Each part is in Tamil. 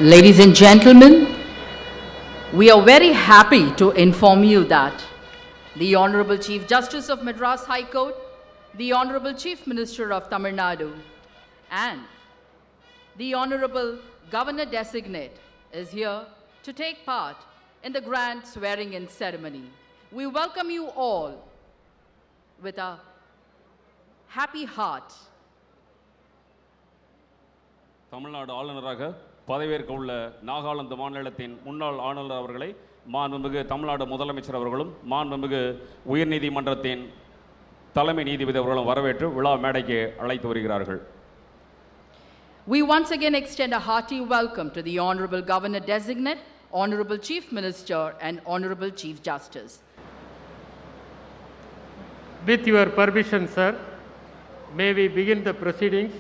Ladies and gentlemen, we are very happy to inform you that the Honorable Chief Justice of Madras High Court, the Honorable Chief Minister of Tamil Nadu, and the Honorable Governor Designate is here to take part in the grand swearing-in ceremony. We welcome you all with a happy heart. Tamil Nadu ஆளுநராக பதவியேற்க உள்ள நாகாலாந்து மாநிலத்தின் முன்னாள் ஆளுநர் அவர்களை மாண்புமிகு தமிழ்நாடு முதலமைச்சர் அவர்களும் மாண்புமிகு உயர்நீதிமன்றத்தின் தலைமை நீதிபதி அவர்களும் வரவேற்று விழா மேடைக்கு அழைத்து வருகிறார்கள். We once again extend a hearty welcome to the Honorable Governor Designate, Honorable Chief Minister and Honorable Chief Justice. With your permission, sir, may we begin the proceedings?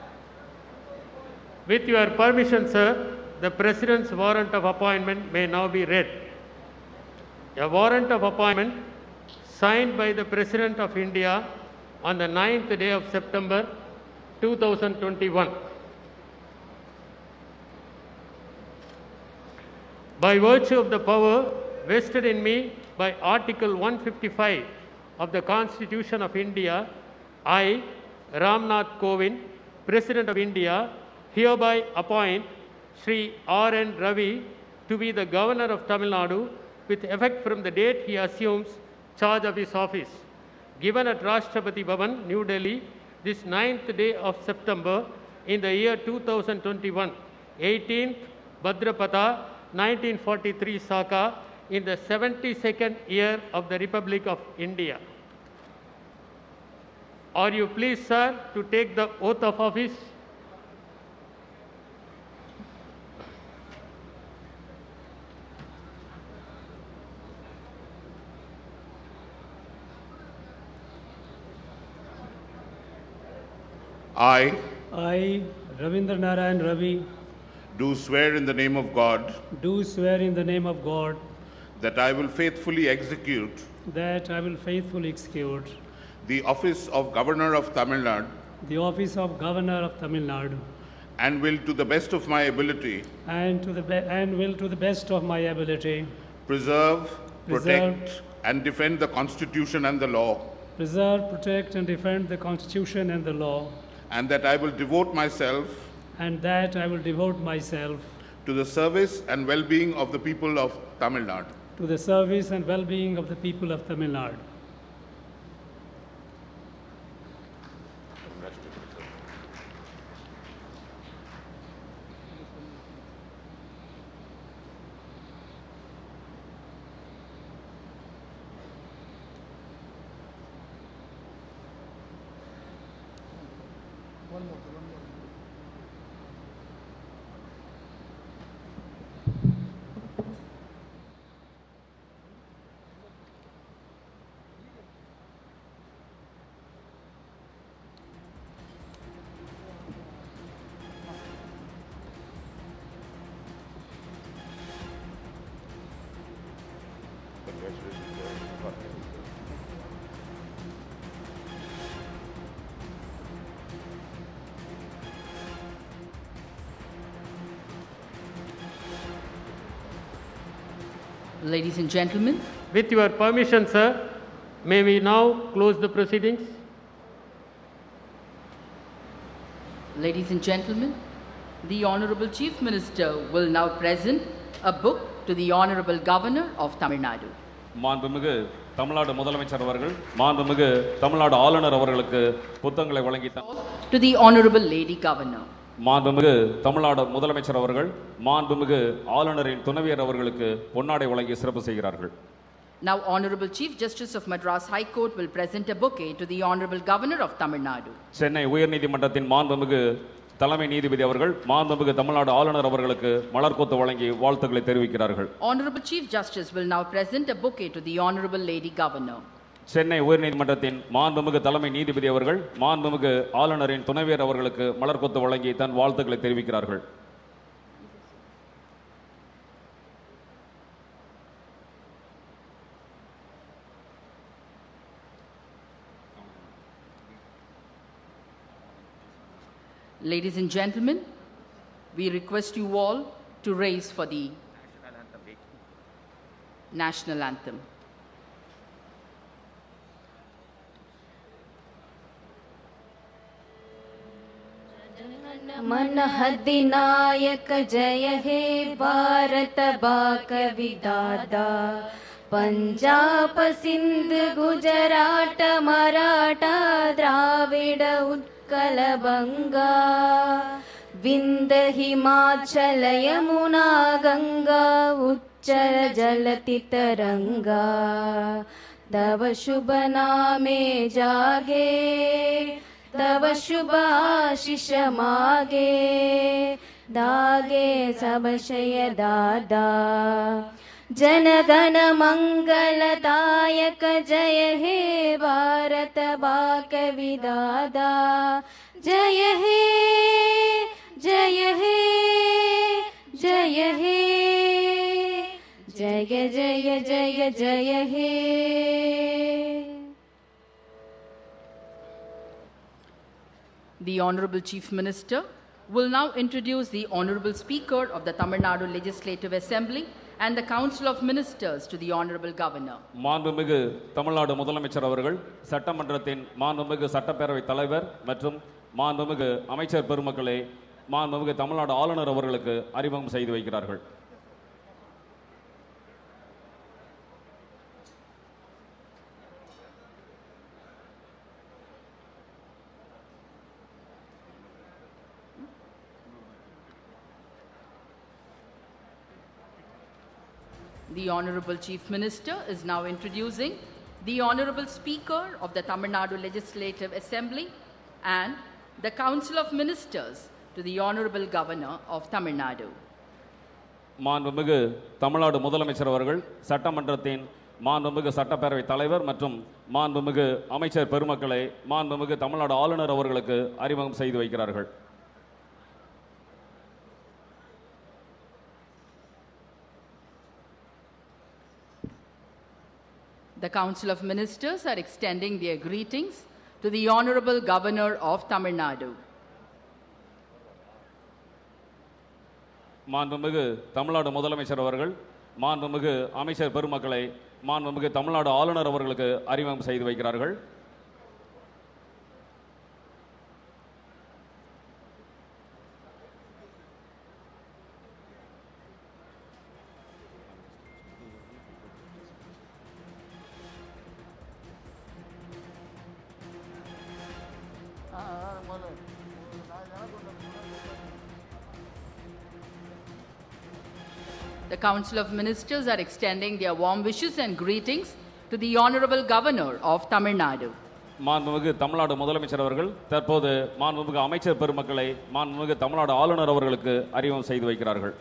With your permission, sir, the President's warrant of appointment may now be read. A warrant of appointment signed by the President of India on the 9th day of September 2021. By virtue of the power vested in me by Article 155 of the Constitution of India, I, Ramnath Kovind, President of India, hereby appoint Sri R.N. Ravi to be the Governor of Tamil Nadu with effect from the date he assumes charge of his office. Given at Rashtrapati Bhavan, New Delhi, this 9th day of September in the year 2021, 18th Bhadrapada, 1943 Saka, in the 72nd year of the Republic of India. Are you pleased, sir, to take the oath of office? I, Ravindra Narayan Ravi, do swear in the name of God do swear in the name of God that I will faithfully execute that I will faithfully execute the office of Governor of Tamil Nadu the office of Governor of Tamil Nadu and will, to the best of my ability, and will to the best of my ability preserve, Preserve. protect, and defend the Constitution and the law, preserve, protect and defend the Constitution and the law, and that I will devote myself and that I will devote myself to the service and well-being of the people of Tamil Nadu. to the service and well-being of the people of Tamil Nadu. Ladies and gentlemen, With your permission, sir, may we now close the proceedings? ladies and gentlemen, the Honorable Chief Minister will now present a book to the Honorable Governor of Tamil Nadu. மாண்புமிகு தமிழ்நாடு முதலமைச்சர் அவர்கள் மாண்புமிகு தமிழ்நாடு ஆளுநர் அவர்களுக்கு புத்தகங்களை வழங்கி To the Honorable Lady Governor. மாண்புமிகு தமிழ்நாடு முதலமைச்சர் அவர்கள் மாண்புமிகு ஆளுநரின் துணைவியர் அவர்களுக்கு பொன்னாடை வழங்கி சிறப்பு செய்கிறார்கள். Now, Honorable Chief Justice of Madras High Court will present a bouquet to the Honorable Governor of Tamil Nadu. Chennai உயர்நீதிமன்றத்தின் மாண்புமிகு தலைமை நீதிபதி அவர்கள் மாண்புமிகு தமிழ்நாடு ஆளுநர் அவர்களுக்கு மலர்கொத்து வழங்கி வாழ்த்துக்களை தெரிவிக்கிறார்கள். Honorable Chief Justice will now present a bouquet to the Honorable Lady Governor. Chennai உயர்நீதிமன்றத்தின் மாண்புமிகு தலைமை நீதிபதி அவர்கள் மாண்புமிகு ஆளுநரின் துணைவியர் அவர்களுக்கு மலர்கொத்து வழங்கி தன் வாழ்த்துக்களை தெரிவிக்கிறார்கள். Ladies and gentlemen, we request you all to raise for the national anthem. मन अधिनायक जय हे भारत बाक विदाता पंजाब सिंध गुजरात मराठा द्राविड उत्कल बंगा विंध्य हिमाचल यमुना गंगा उच्चल जलति तरंगा तव शुभ नामे जागे तव शुभ आशीष मागे दागे सब शय दादा जन गण मंगलदायक जय हे भारत बाक विदाता जय हे जय हे जय हे जय जय जय जय हे. The Honorable Chief Minister will now introduce the Honorable Speaker of the Tamil Nadu Legislative Assembly and the Council of Ministers to the Honorable Governor. மாண்புமிகு தமிழ்நாடு முதலமைச்சர் அவர்கள் சட்டமன்றத்தின் மாண்புமிகு சட்டப்பேரவை தலைவர் மற்றும் மாண்புமிகு அமைச்சர் பெருமக்களை மாண்புமிகு தமிழ்நாடு ஆளுநர் அவர்களுக்கு அறிமுகம் செய்து வைக்கிறார்கள். The Honorable Chief Minister is now introducing the Honorable Speaker of the Tamil Nadu Legislative Assembly and the Council of Ministers to the Honorable Governor of Tamil Nadu. மாண்புமிகு தமிழ்நாடு முதலமைச்சர் அவர்கள் சட்டமன்றத்தின் மாண்புமிகு சட்டப்பேரவை தலைவர் மற்றும் மாண்புமிகு அமைச்சர் பெருமக்களை மாண்புமிகு தமிழ்நாடு ஆளுநர் அவர்களுக்கு அறிமுகம் செய்து வைக்கிறார்கள். The Council of Ministers are extending their greetings to the Honorable Governor of Tamil Nadu. மாண்புமிகு தமிழ்நாடு முதலமைச்சர் அவர்கள் மாண்புமிகு அமைச்சர் பெருமக்களை மாண்புமிகு தமிழ்நாடு ஆளுநர் அவர்களுக்கு அறிமுகம் செய்து வைக்கிறார்கள். The Council of Ministers are extending their warm wishes and greetings to the Honorable Governor of Tamil Nadu. மாண்புமிகு தமிழ்நாடு முதலமைச்சர் அவர்கள் தற்போது மாண்புமிகு அமைச்சர் பெருமக்களை மாண்புமிகு தமிழ்நாடு ஆளுநர் அவர்களுக்கு அறிமுகம் செய்து வைக்கிறார்கள்.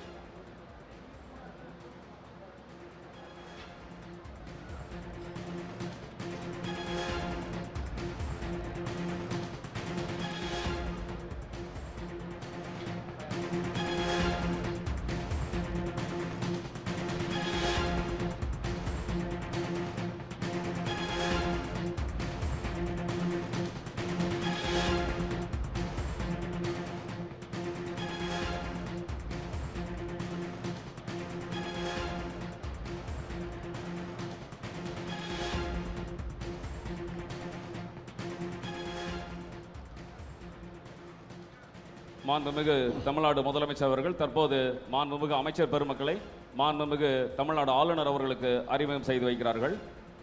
மாண்புமிகு தமிழ்நாடு முதலமைச்சர் அவர்கள் தற்போது மாண்புமிகு அமைச்சர் பெருமக்களை மாண்புமிகு தமிழ்நாடு ஆளுநர் அவர்களுக்கு அறிமுகம் செய்து வைக்கிறார்கள்.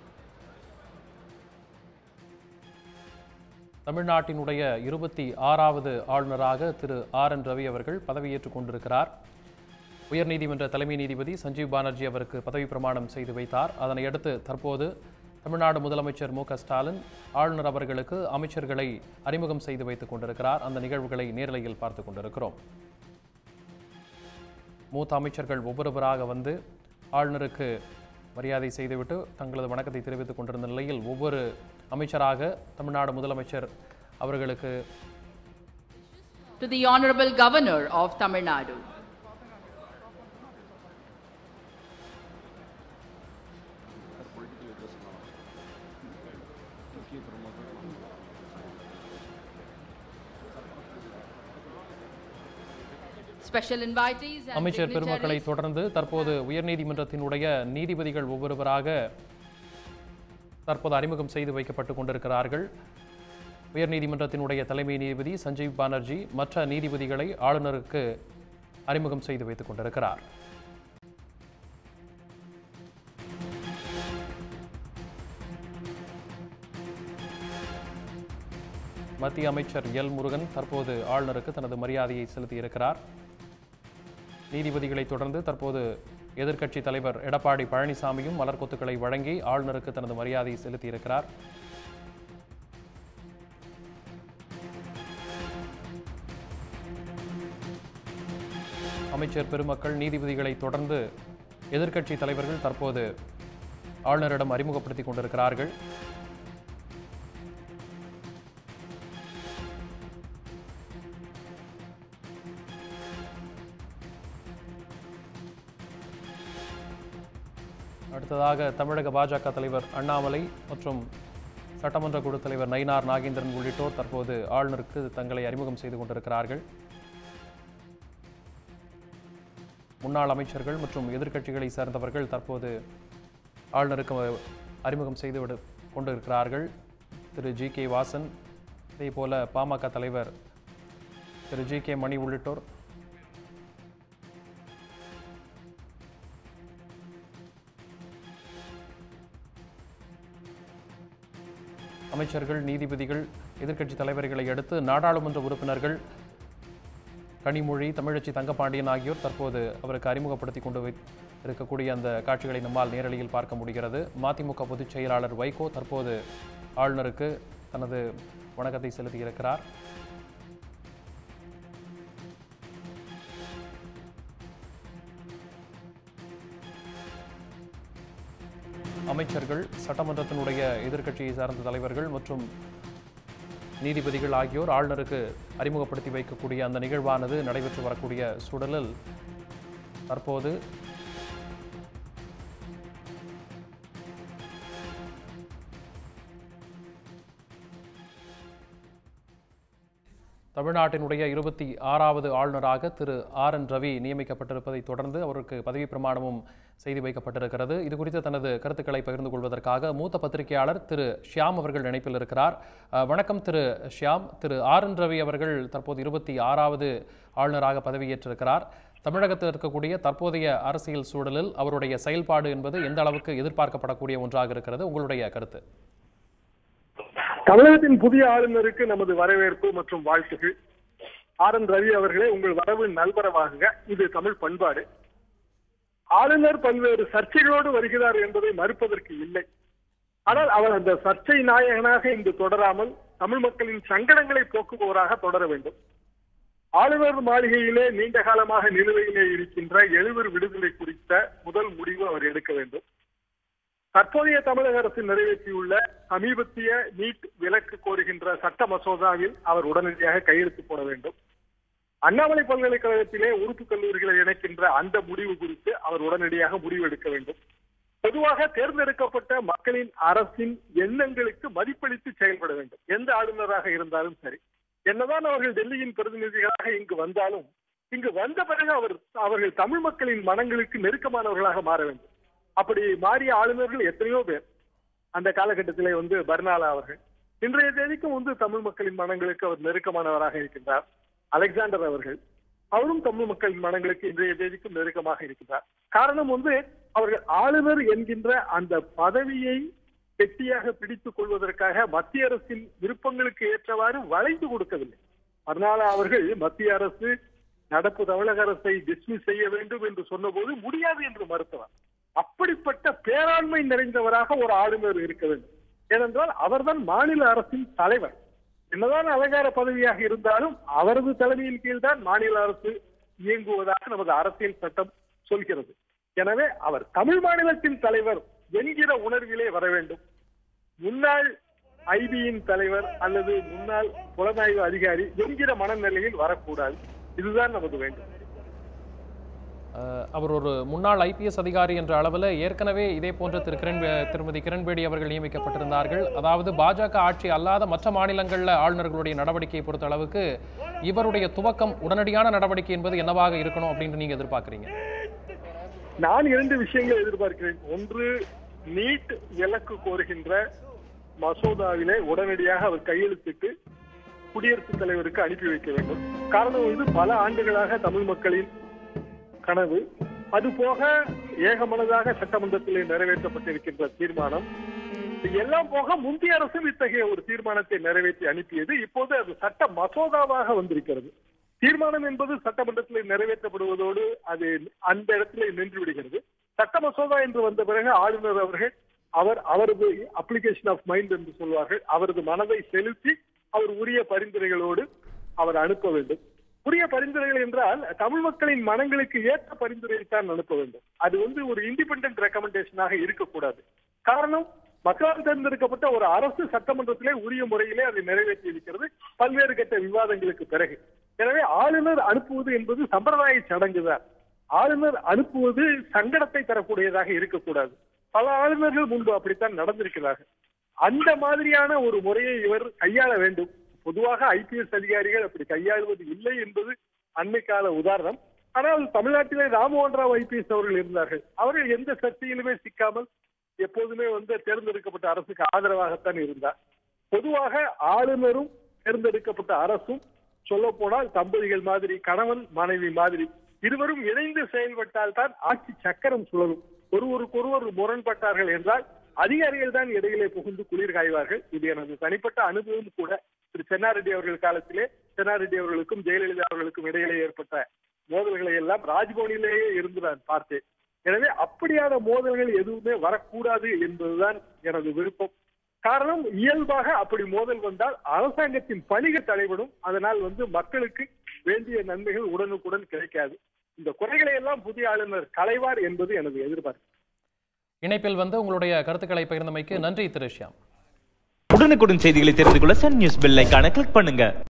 தமிழ்நாட்டினுடைய 26வது ஆளுநராக திரு RN ரவி அவர்கள் பதவியேற்றுக் கொண்டிருக்கிறார். உயர்நீதிமன்ற தலைமை நீதிபதி சஞ்சீவ் பானர்ஜி அவருக்கு பதவி பிரமாணம் செய்து வைத்தார். அதனையடுத்து தற்போது தமிழ்நாடு முதலமைச்சர் மு க ஸ்டாலின் ஆளுநர் அவர்களுக்கு அமைச்சர்களை அறிமுகம் செய்து வைத்துக் கொண்டிருக்கிறார். அந்த நிகழ்வுகளை நேரலையில் பார்த்துக் கொண்டிருக்கிறோம். மூத்த அமைச்சர்கள் ஒவ்வொருவராக வந்து ஆளுநருக்கு மரியாதை செய்துவிட்டு தங்களது வணக்கத்தை தெரிவித்துக் கொண்டிருந்த நிலையில் ஒவ்வொரு அமைச்சராக தமிழ்நாடு முதலமைச்சர் அவர்களுக்கு To the Honorable Governor of Tamil Nadu. Special invitees and அமைச்சர் பெருமக்களை dignitaries. தொடர்ந்து தற்போது உயர்நீதிமன்றத்தினுடைய நீதிபதிகள் ஒவ்வொருவராக தற்போது அறிமுகம் செய்து வைக்கப்பட்டுக் கொண்டிருக்கிறார்கள். உயர்நீதிமன்றத்தினுடைய தலைமை நீதிபதி சஞ்சீவ் பானர்ஜி மற்ற நீதிபதிகளை ஆளுநருக்கு அறிமுகம் செய்து வைத்துக் கொண்டிருக்கிறார். மத்திய அமைச்சர் எல் முருகன் தற்போது ஆளுநருக்கு தனது மரியாதையை செலுத்தியிருக்கிறார். நீதிபதிகளை தொடர்ந்து தற்போது எதிர்க்கட்சி தலைவர் எடப்பாடி பழனிசாமியும் மலர்கொத்துக்களை வழங்கி ஆளுநருக்கு தனது மரியாதையை செலுத்தியிருக்கிறார். அமைச்சர் பெருமக்கள் நீதிபதிகளை தொடர்ந்து எதிர்க்கட்சி தலைவர்கள் தற்போது ஆளுநரிடம் அறிமுகப்படுத்திக் கொண்டிருக்கிறார்கள். அடுத்ததாக தமிழக பாஜக தலைவர் அண்ணாமலை மற்றும் சட்டமன்ற குழு தலைவர் நயினார் நாகேந்திரன் உள்ளிட்டோர் தற்போது ஆளுநருக்கு தங்களை அறிமுகம் செய்து கொண்டிருக்கிறார்கள். முன்னாள் அமைச்சர்கள் மற்றும் எதிர்க்கட்சிகளை சேர்ந்தவர்கள் தற்போது ஆளுநருக்கு அறிமுகம் செய்து கொண்டிருக்கிறார்கள். திரு ஜி கே வாசன், இதேபோல பாமக தலைவர் திரு ஜி கே மணி உள்ளிட்டோர் அமைச்சர்கள், நீதிபதிகள், எதிர்க்கட்சி தலைவர்களை அடுத்து நாடாளுமன்ற உறுப்பினர்கள் கனிமொழி, தமிழச்சி தங்கப்பாண்டியன் ஆகியோர் தற்போது அவருக்கு அறிமுகப்படுத்தி கொண்டு இருக்கக்கூடிய அந்த காட்சிகளை நம்மால் நேரலையில் பார்க்க முடிகிறது. மதிமுக பொதுச் செயலாளர் வைகோ தற்போது ஆளுநருக்கு தனது வணக்கத்தை செலுத்தியிருக்கிறார். அமைச்சர்கள், சட்டமன்றத்தினுடைய எதிர்க்கட்சியை சார்ந்த தலைவர்கள் மற்றும் நீதிபதிகள் ஆகியோர் ஆளுநருக்கு அறிமுகப்படுத்தி வைக்கக்கூடிய அந்த நிகழ்வானது நடைபெற்று வரக்கூடிய சூழலில் தற்போது தமிழ்நாட்டினுடைய 26வது ஆளுநராக திரு RN ரவி நியமிக்கப்பட்டிருப்பதை தொடர்ந்து அவருக்கு பதவி பிரமாணமும் செய்து வைக்கப்பட்டிருக்கிறது. இது குறித்து தனது கருத்துக்களை பகிர்ந்து கொள்வதற்காக மூத்த பத்திரிகையாளர் திரு ஷியாம் அவர்கள் இணைப்பில் இருக்கிறார். வணக்கம் திரு ஷியாம். திரு RN ரவி அவர்கள் தற்போது 26வது ஆளுநராக பதவியேற்றிருக்கிறார். தமிழகத்தில் இருக்கக்கூடிய தற்போதைய அரசியல் சூழலில் அவருடைய செயல்பாடு என்பது எந்த அளவுக்கு எதிர்பார்க்கப்படக்கூடிய ஒன்றாக இருக்கிறது? உங்களுடைய கருத்து? தமிழகத்தின் புதிய ஆளுநருக்கு நமது வரவேற்பு மற்றும் வாழ்த்துகள். RN ரவி அவர்களே, உங்கள் வரவு நல்வரவாகுக. இது தமிழ் பண்பாடு. ஆளுநர் பல்வேறு சர்ச்சைகளோடு வருகிறார் என்பதை மறுப்பதற்கு இல்லை. ஆனால் அவர் அந்த சர்ச்சை நாயகனாக இங்கு தொடராமல் தமிழ் மக்களின் சங்கடங்களை போக்குபவராக தொடர வேண்டும். ஆளுநர் மாளிகையிலே நீண்ட காலமாக நிலுவையிலே இருக்கின்ற 70 விடுதலை குறித்த முதல் முடிவு அவர் எடுக்க வேண்டும். தற்போதைய தமிழக அரசு நிறைவேற்றியுள்ள சமீபத்திய நீட் விலக்கு கோருகின்ற சட்ட மசோதாவில் அவர் உடனடியாக கையெழுத்து போட வேண்டும். அண்ணாமலை பல்கலைக்கழகத்திலே உறுப்பு கல்லூரிகளை இணைக்கின்ற அந்த முடிவு குறித்து அவர் உடனடியாக முடிவு எடுக்க வேண்டும். பொதுவாக தேர்ந்தெடுக்கப்பட்ட மக்களின் அரசின் எண்ணங்களுக்கு மதிப்பளித்து செயல்பட வேண்டும். எந்த ஆளுநராக இருந்தாலும் சரி. என்னதான் அவர்கள் டெல்லியின் பிரதிநிதிகளாக இங்கு வந்தாலும், இங்கு வந்த பிறகு அவர்கள் தமிழ் மக்களின் மனங்களுக்கு நெருக்கமானவர்களாக மாற வேண்டும். அப்படி மாறிய ஆளுநர்கள் எத்தனையோ பேர். அந்த காலகட்டத்திலே பர்னாலா அவர்கள், இன்றைய தேதிக்கும் தமிழ் மக்களின் மனங்களுக்கு அவர் நெருக்கமானவராக இருக்கின்றார். அலெக்சாண்டர் அவர்கள், அவரும் தமிழ் மக்களின் மனங்களுக்கு இன்றைய தேதிக்கும் நெருக்கமாக இருக்கின்றார். காரணம் அவர்கள் ஆளுநர் என்கின்ற அந்த பதவியை கெட்டியாக பிடித்துக் கொள்வதற்காக மத்திய அரசின் விருப்பங்களுக்கு ஏற்றவாறு வளைந்து கொடுக்கவில்லை. பர்னாலா அவர்கள் மத்திய அரசு நடப்பு தமிழக அரசை டிஸ்மிஸ் செய்ய வேண்டும் என்று சொன்னபோது முடியாது என்று மறுத்தவர். அப்படிப்பட்ட பேராண்மை நிறைந்தவராக ஒரு ஆளுநர் இருக்க வேண்டும். ஏனென்றால் அவர்தான் மாநில அரசின் தலைவர். என்னதான் அலங்கார பதவியாக இருந்தாலும் அவரது தலைமையின் கீழ் தான் மாநில அரசு இயங்குவதாக நமது அரசியல் சட்டம் சொல்கிறது. எனவே அவர் தமிழ் மாநிலத்தின் தலைவர் என்கிற உணர்விலே வர வேண்டும். முன்னாள் ஐபியின் தலைவர் அல்லது முன்னாள் புலனாய்வு அதிகாரி என்கிற மனநிலையில் வரக்கூடாது. இதுதான் நமது வேண்டும். அவர் ஒரு முன்னாள் IPS அதிகாரி என்ற அளவில் ஏற்கனவே இதே போன்ற திருமதி கிரண்பேடி அவர்கள் நியமிக்கப்பட்டிருந்தார்கள். அதாவது பாஜக ஆட்சி அல்லாத மற்ற மாநிலங்களில் ஆளுநர்களுடைய நடவடிக்கையை பொறுத்த அளவுக்கு இவருடைய துவக்கம் உடனடியான நடவடிக்கை என்பது என்னவாக இருக்கணும் அப்படின்னு நீங்க எதிர்பார்க்குறீங்க? நான் 2 விஷயங்களை எதிர்பார்க்கிறேன். ஒன்று, நீட் விலக்கு கோருகின்ற மசோதாவிலே உடனடியாக அவர் கையெழுத்திட்டு குடியரசுத் தலைவருக்கு அனுப்பி வைக்க வேண்டும். காரணம், இது பல ஆண்டுகளாக தமிழ் மக்களின் கனவு. அதுபோக ஏகமனதாக சட்டமன்றத்திலே நிறைவேற்றப்பட்டிருக்கின்ற தீர்மானம் எல்லாம் போக முந்தைய அரசும் இத்தகைய ஒரு தீர்மானத்தை நிறைவேற்றி அனுப்பியது. இப்போது அது சட்ட மசோதாவாக வந்திருக்கிறது. தீர்மானம் என்பது சட்டமன்றத்தில் நிறைவேற்றப்படுவதோடு அது அந்த இடத்திலே நின்று விடுகிறது. சட்ட மசோதா என்று வந்த பிறகு ஆளுநர் அவர்கள் அவரது அப்ளிகேஷன் ஆஃப் மைண்ட் என்று சொல்வார்கள், அவரது மனதை செலுத்தி அவர் உரிய பரிந்துரைகளோடு அவர் அனுப்ப வேண்டும். உரிய பரிந்துரைகள் என்றால் தமிழ் மக்களின் மனங்களுக்கு ஏற்ற பரிந்துரையைத்தான் அனுப்ப வேண்டும். அது ஒரு இண்டிபெண்டன்ட் ரெக்கமெண்டேஷனாக இருக்கக்கூடாது. காரணம், மக்களால் தேர்ந்தெடுக்கப்பட்ட ஒரு அரசு சட்டமன்றத்திலே உரிய முறையிலே அதை நிறைவேற்றி இருக்கிறது பல்வேறு கட்ட விவாதங்களுக்கு பிறகு. எனவே ஆளுநர் அனுப்புவது என்பது சம்பிரதாய சடங்குதான். ஆளுநர் அனுப்புவது சங்கடத்தை தரக்கூடியதாக இருக்கக்கூடாது. பல ஆளுநர்கள் முன்பு அப்படித்தான் நடந்திருக்கிறார்கள். அந்த மாதிரியான ஒரு முறையை இவர் கையாள வேண்டும். பொதுவாக IPS அதிகாரிகள் அப்படி கையாளுவது இல்லை என்பது அண்மை கால உதாரணம். ஆனால் தமிழ்நாட்டிலே ராம்மோகன் ராவ் IPS அவர்கள் இருந்தார்கள். அவர்கள் எந்த சர்ச்சையிலுமே சிக்காமல் எப்போதுமே தேர்ந்தெடுக்கப்பட்ட அரசுக்கு ஆதரவாகத்தான் இருந்தார். பொதுவாக ஆளுநரும் தேர்ந்தெடுக்கப்பட்ட அரசும் சொல்ல போனால் தம்பதிகள் மாதிரி, கணவன் மனைவி மாதிரி இருவரும் இணைந்து செயல்பட்டால் தான் ஆட்சி சக்கரம் சுழலும். ஒருவருக்கொருவர் முரண்பட்டார்கள் என்றால் அதிகாரிகள் தான் இடையிலே புகுந்து குளிர் காய்வார்கள். இது எனது தனிப்பட்ட அனுபவம் கூட. திரு சென்னாரெட்டி அவர்கள் காலத்திலே சென்னாரெட்டி அவர்களுக்கும் ஜெயலலிதா அவர்களுக்கும் இடையிலே ஏற்பட்ட மோதல்களை எல்லாம் ராஜ்பவனிலேயே இருந்து நான் பார்த்தேன். எனவே அப்படியான மோதல்கள் எதுவுமே வரக்கூடாது என்பதுதான் எனது விருப்பம். காரணம், இயல்பாக அப்படி மோதல் வந்தால் அரசாங்கத்தின் பணிகள் தடைபடும். அதனால் மக்களுக்கு வேண்டிய நன்மைகள் உடனுக்குடன் கிடைக்காது. இந்த குறைகளை எல்லாம் புதிய ஆளுநர் களைவார் என்பது எனது எதிர்பார்ப்பு. இணைப்பில் உங்களுடைய கருத்துக்களை பகிர்ந்தமைக்கு நன்றி திரு ஷியாம். உடனுக்குடன் செய்திகளை தெரிந்து கொள்ள சன் நியூஸ் பெல் ஐகானை கிளிக் பண்ணுங்க.